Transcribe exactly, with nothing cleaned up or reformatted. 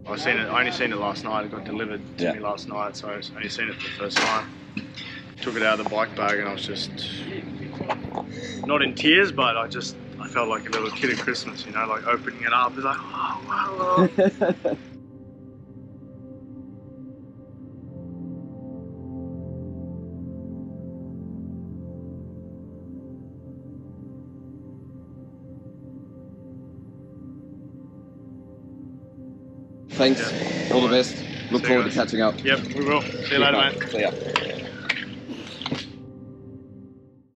I seen it. I only seen it last night. It got delivered to Yeah. me last night, so I only seen it for the first time. Took it out of the bike bag, and I was just not in tears, but I just I felt like a little kid at Christmas, you know, like opening it up. It's like, oh wow. Oh. Thanks. Yeah. All the best. Look See forward you to catching up. Yep, we will. See you later, mate. See ya.